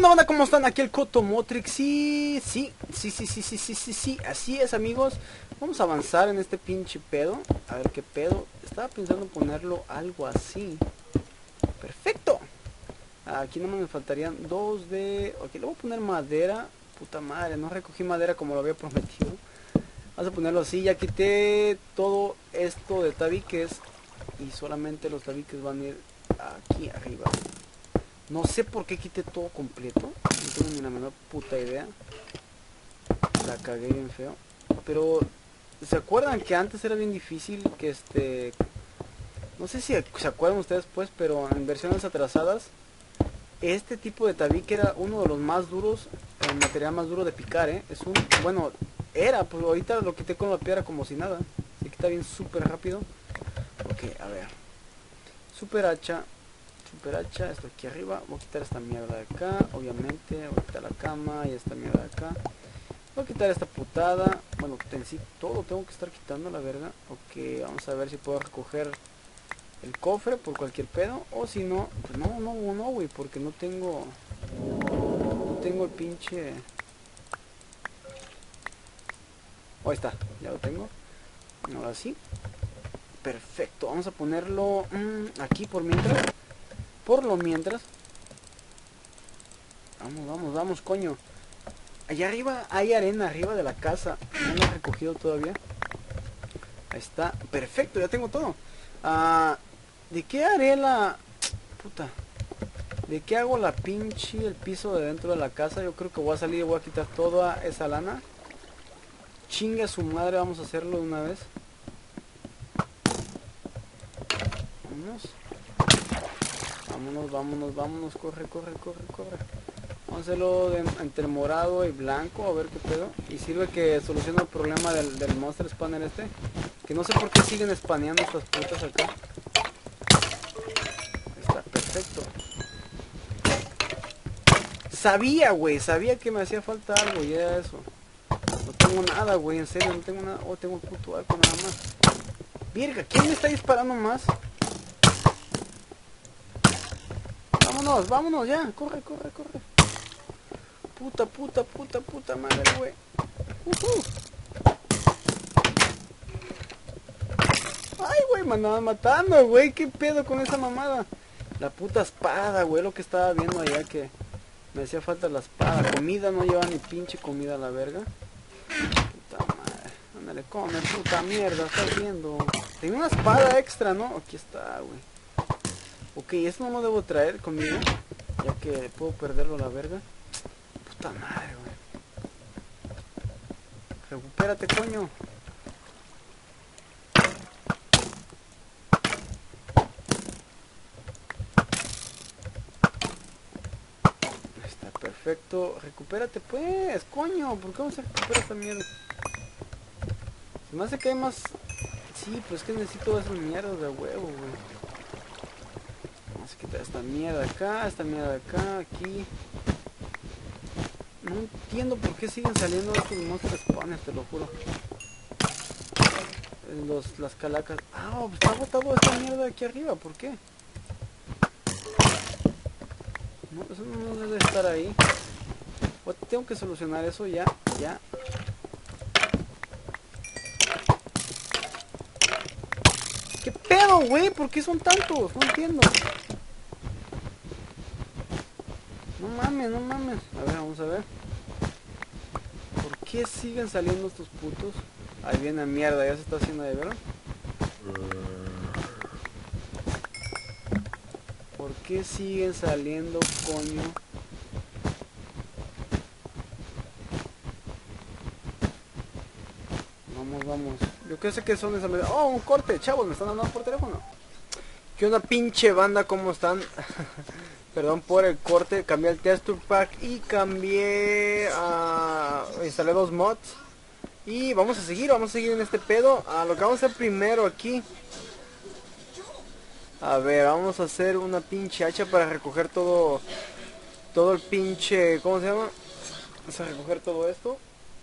onda? ¿Cómo están? Aquí el Cotomotrix. Sí, así es, amigos. Vamos a avanzar en este pinche pedo. A ver qué pedo. Estaba pensando ponerlo algo así. Perfecto. Aquí nomás me faltarían dos de... Ok, le voy a poner madera. Puta madre, no recogí madera como lo había prometido. Vamos a ponerlo así. Ya quité todo esto de tabiques. Y solamente los tabiques van a ir aquí arriba. No sé por qué quité todo completo. No tengo ni la menor puta idea. La cagué bien feo. Pero, ¿se acuerdan que antes era bien difícil que no sé si se acuerdan ustedes pues, pero en versiones atrasadas, este tipo de tabique era uno de los más duros, el material más duro de picar, ¿eh? Es un, bueno, era, pues ahorita lo quité con la piedra como si nada. Se quita bien súper rápido. Ok, a ver. Super hacha, esto aquí arriba. Voy a quitar esta mierda de acá, obviamente. Voy a quitar la cama y esta mierda de acá. Voy a quitar esta putada. Bueno, en sí todo tengo que estar quitando, la verga. Ok, vamos a ver si puedo recoger el cofre por cualquier pedo. O si no, pues no, güey, porque no tengo el pinche... Oh, ahí está, ya lo tengo. Ahora sí. Perfecto, vamos a ponerlo aquí por mientras. Por lo mientras. Vamos, coño. Allá arriba hay arena arriba de la casa. No la he recogido todavía. Ahí está. Perfecto, ya tengo todo. ¿De qué haré la... Puta. ¿De qué hago la pinche el piso de dentro de la casa? Yo creo que voy a salir y voy a quitar toda esa lana. Chinga su madre, vamos a hacerlo de una vez. Vámonos. Corre. Vamos a hacerlo entre morado y blanco, a ver qué pedo. Y sirve que soluciona el problema del Monster Spawner este. Que no sé por qué siguen spaneando estas putas acá. Ahí está, perfecto. Sabía que me hacía falta algo y era eso. No tengo nada, güey, en serio, no tengo nada. Oh, tengo el puto arco nada más. Virga, ¿quién me está disparando más? Vámonos, ya, corre. Puta madre, güey. Ay, güey, me andaban matando, güey. ¿Qué pedo con esa mamada? La puta espada, güey, lo que estaba viendo allá que me hacía falta la espada. Comida, no lleva ni pinche comida a la verga. Puta madre. Ándale, come, puta mierda, estás viendo. Tenía una espada extra, ¿no? Aquí está, güey. Ok, eso no lo debo traer conmigo, ya que puedo perderlo a la verga. Puta madre, güey. Recupérate, coño. Está perfecto. Recupérate, pues, coño. ¿Por qué vamos a recuperar esta mierda? Se me hace que hay más... Sí, pues que necesito esas mierdas de huevo, güey. Vamos a quitar esta mierda de acá, aquí. No entiendo por qué siguen saliendo estos monstruos spawners, te lo juro. Las calacas. Pues está botado esta mierda de aquí arriba, ¿por qué? No, eso no debe estar ahí. Tengo que solucionar eso ya. ¿Qué pedo, güey? ¿Por qué son tantos? No entiendo. No mames. A ver, vamos a ver. ¿Por qué siguen saliendo estos putos? Ahí viene mierda, ya se está haciendo de ver. ¿Por qué siguen saliendo, coño? Vamos. Yo qué sé que son esas... Oh, un corte, chavos, me están hablando por teléfono. ¿Qué onda, pinche banda? ¿Cómo están? Perdón por el corte, cambié el texture pack y instalé dos mods. Y vamos a seguir en este pedo. Lo que vamos a hacer primero aquí. A ver, vamos a hacer una pinche hacha para recoger todo el pinche... ¿Cómo se llama? Vamos a recoger todo esto.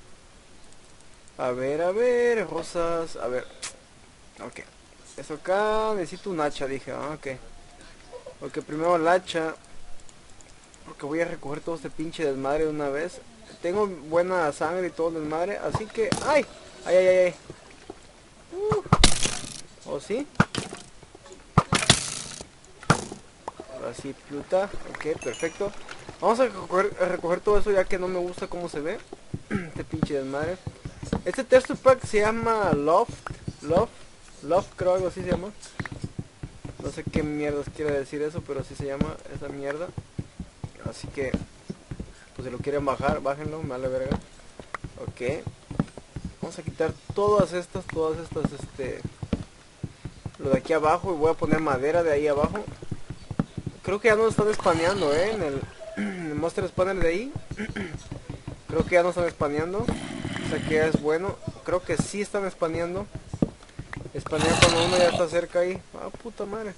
A ver, rosas, a ver. Ok. Eso acá, necesito un hacha, dije. Ok, primero el hacha. porque voy a recoger todo este pinche desmadre de una vez. Tengo buena sangre y todo el desmadre, así que... ¡Ay! ¡Ay, ay, ay! ¿O sí? Ahora sí, pluta. Ok, perfecto. Vamos a recoger todo eso ya que no me gusta cómo se ve. Este pinche desmadre. Este texture pack se llama Loft, creo, algo así se llama. No sé qué mierdas quiere decir eso, pero así se llama esa mierda. Así que, pues si lo quieren bajar, bájenlo, me vale verga. Ok. Vamos a quitar todas estas, lo de aquí abajo, y voy a poner madera de ahí abajo. Creo que ya no están spaneando, en el Monster Spawner de ahí. Creo que ya no están spaneando. O sea que es bueno. Creo que sí están spaneando. Spanean cuando uno ya está cerca ahí. Ah, puta madre.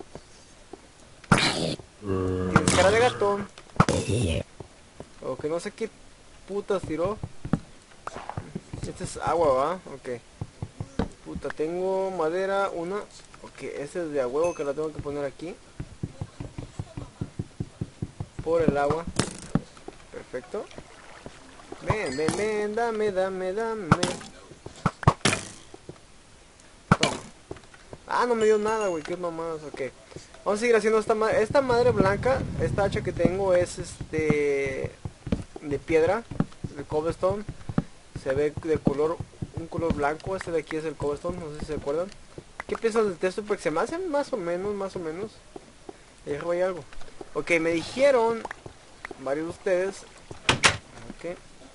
Tienes cara de gatón. O que no sé qué putas tiró. Este es agua, ¿va? Ok. Puta, tengo madera, una. Ok, este es de a huevo que la tengo que poner aquí. Por el agua. Perfecto. Ven, ven, ven, dame. Toma. Ah, no me dio nada, güey, qué mamadas, ok. Vamos a seguir haciendo esta madre blanca. Esta hacha que tengo es de piedra, de cobblestone. Se ve de un color blanco. Este de aquí es el cobblestone, no sé si se acuerdan. ¿Qué piensan del texto? Porque se me hace más o menos. Ahí arriba hay algo. Ok, me dijeron varios de ustedes. Ok.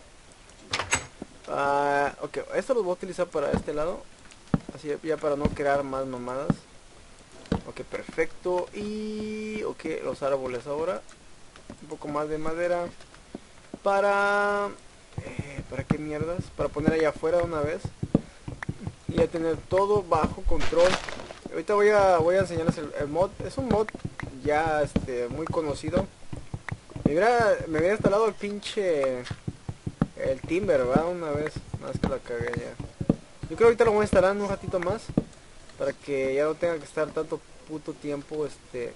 Ok, esto lo voy a utilizar para este lado. Así ya para no crear más mamadas. Ok, perfecto. Y... ok, los árboles ahora. Un poco más de madera. ¿Para qué mierdas? Para poner allá afuera de una vez. Y ya tener todo bajo control. Ahorita voy a enseñarles el mod. Es un mod ya muy conocido. Me hubiera instalado el pinche... el Timber, ¿verdad? Una vez. Más que la cagué ya. Yo creo que ahorita lo voy a instalar en un ratito más. Para que ya no tenga que estar tanto puto tiempo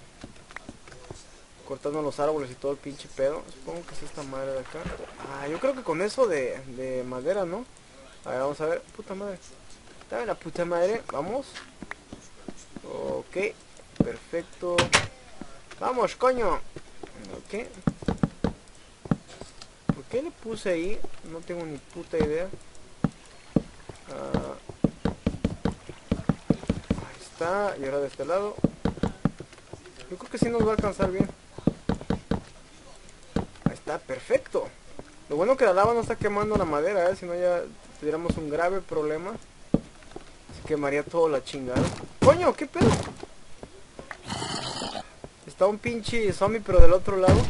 cortando los árboles y todo el pinche pedo. Supongo que es esta madre de acá. Ah, yo creo que con eso de madera, ¿no? A ver, vamos a ver. Puta madre. Dame la puta madre. Vamos. Ok. Perfecto. Vamos, coño. Ok. ¿Por qué le puse ahí? No tengo ni puta idea. Ahí está. Y ahora de este lado. Yo creo que sí nos va a alcanzar bien. Ahí está, perfecto. Lo bueno que la lava no está quemando la madera, si no ya tuviéramos un grave problema. Se quemaría toda la chingada. ¡Coño! ¿Qué pedo? Está un pinche zombie pero del otro lado.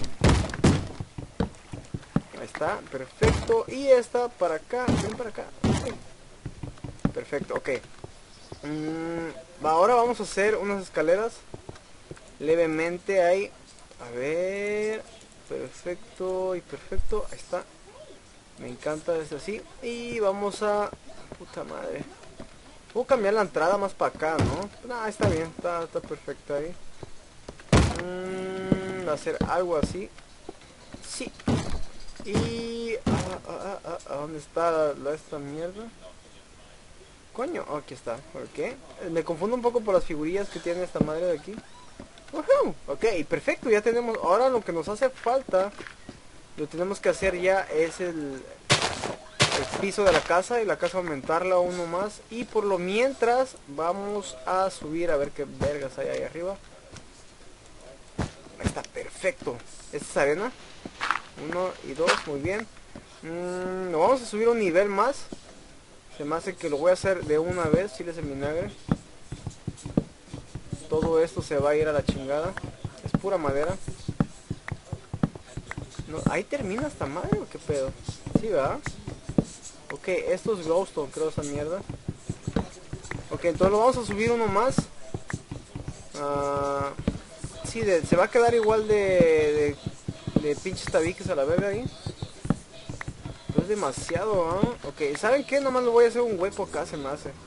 Ahí está, perfecto. Y esta para acá, ven para acá. Perfecto, ok. Ahora vamos a hacer unas escaleras. Levemente ahí. A ver. Perfecto y perfecto. Ahí está. Me encanta, es así. Y vamos a... puta madre. Puedo cambiar la entrada más para acá, ¿no? No, está bien, está perfecto ahí. Hacer algo así. Sí. Y... ¿dónde está esta mierda? Coño, aquí está. Ok. Me confundo un poco por las figurillas que tiene esta madre de aquí. Ok, perfecto, ya tenemos. Ahora lo que nos hace falta, lo tenemos que hacer ya, es el piso de la casa. Y la casa aumentarla uno más. Y por lo mientras vamos a subir a ver qué vergas hay ahí arriba. Ahí está, perfecto. Esta es arena. 1 y 2, muy bien. Lo vamos a subir un nivel más. Se me hace que lo voy a hacer de una vez, chiles en vinagre. Todo esto se va a ir a la chingada. Es pura madera. No, ahí termina esta madre, ¿o qué pedo? Sí, ¿verdad? Ok, esto es glowstone, creo, esa mierda. Ok, entonces lo vamos a subir uno más. Sí, se va a quedar igual de pinches tabiques a la verga ahí. Pero es demasiado, Ok, ¿saben qué? Nomás le voy a hacer un hueco acá, se me hace.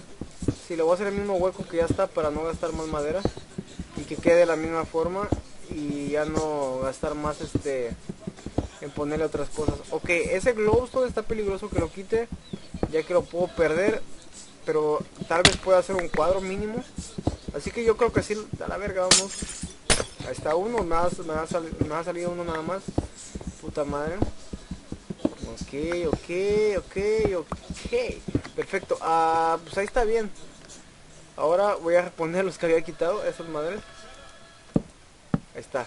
Sí, le voy a hacer el mismo hueco que ya está para no gastar más madera. Y que quede de la misma forma. y ya no gastar más en ponerle otras cosas. Ok, ese glowstone está peligroso que lo quite, ya que lo puedo perder, pero tal vez pueda hacer un cuadro mínimo. Así que yo creo que sí, a la verga, vamos. Ahí está uno, me ha salido uno nada más. Puta madre. Ok. Perfecto, pues ahí está bien. Ahora voy a reponer los que había quitado, esas madres. Ahí está.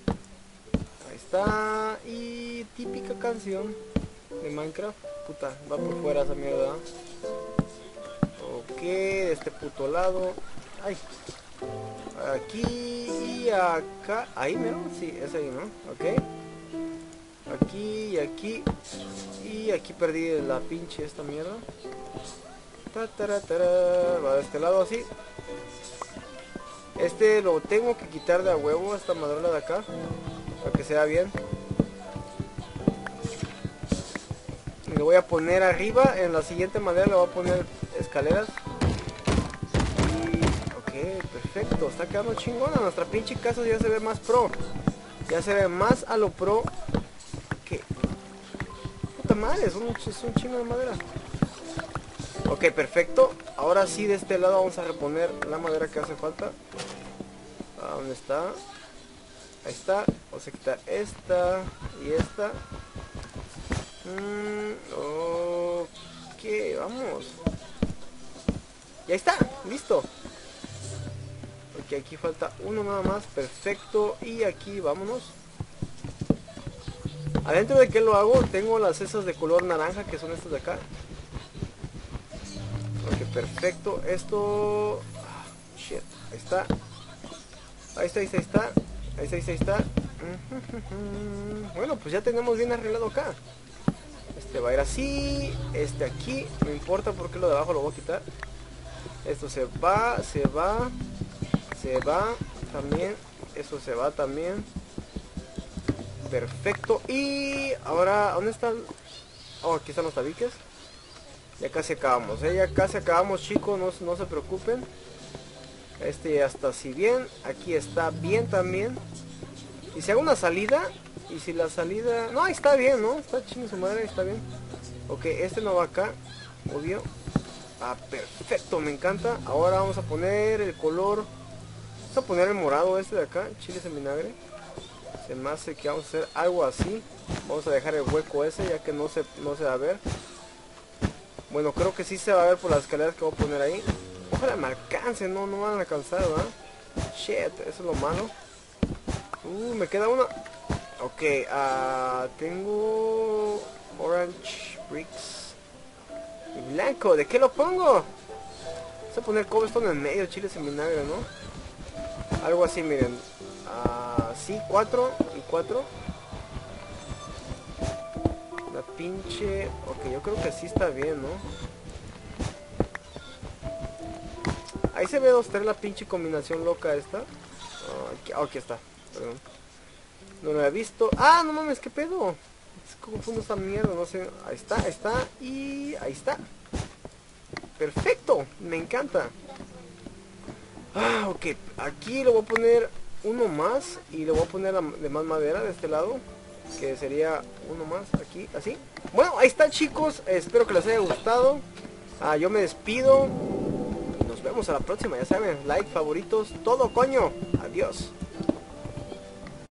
Y típica canción de Minecraft. Puta, va por fuera esa mierda. Ok, de este puto lado. Ay. Aquí y acá. Ahí, mero. Sí, es ahí, ¿no? Ok. Aquí y aquí. Y aquí perdí la pinche esta mierda. Va de este lado así. Lo tengo que quitar de a huevo, esta madera de acá, para que sea bien. Y lo voy a poner arriba. En la siguiente madera le voy a poner escaleras. Y ok, perfecto. Está quedando chingona. Nuestra pinche casa ya se ve más pro. Ya se ve más a lo pro. Que puta madre, es un chingo de madera. Ok, perfecto. Ahora sí, de este lado vamos a reponer la madera que hace falta. ¿Dónde está? Ahí está. Vamos a quitar esta y esta. Ok, vamos. Y ahí está, listo. Ok, aquí falta uno nada más. Perfecto. Y aquí, vámonos. Adentro de que lo hago, tengo las esas de color naranja, que son estas de acá. Ok, perfecto. Esto... shit, ahí está. Ahí está. Bueno, pues ya tenemos bien arreglado acá. Este va a ir así. Este aquí, no importa porque lo de abajo lo voy a quitar. Esto se va también. Eso se va también. Perfecto. Y ahora, ¿dónde están? Oh, aquí están los tabiques. Ya casi acabamos, ya casi acabamos, chicos, no se preocupen. Ya está así bien. Aquí está bien también. Y si hago una salida, y si la salida... No, ahí está bien, ¿no? Está chingada su madre, está bien. Ok, no va acá, obvio. Perfecto, me encanta. Ahora vamos a poner el color. Vamos a poner el morado de acá, chiles en vinagre. Se me hace que vamos a hacer algo así. Vamos a dejar el hueco ese, ya que no se va a ver. Bueno, creo que sí se va a ver por las escaleras que voy a poner ahí. Ojalá me alcance, no van a alcanzar, ¿verdad? Shit, eso es lo malo. Me queda una. Ok, tengo orange bricks y blanco. ¿De qué lo pongo? Vamos a poner cobblestone en medio, chiles en vinagre, ¿no? Algo así, miren. Sí, 4 y 4. La pinche... Ok, yo creo que sí está bien, ¿no? Ahí se ve 2-3 la pinche combinación loca esta. Aquí está, perdón. No lo había visto. No mames, ¿qué pedo? Es como confundo esta mierda, no sé. Ahí está. Y ahí está. Perfecto, me encanta. Ok, aquí le voy a poner uno más. Y le voy a poner de más madera de este lado, que sería uno más aquí, así. Bueno, ahí está, chicos. Espero que les haya gustado. Yo me despido. Nos vemos a la próxima, ya saben. Like, favoritos, todo, coño. Adiós.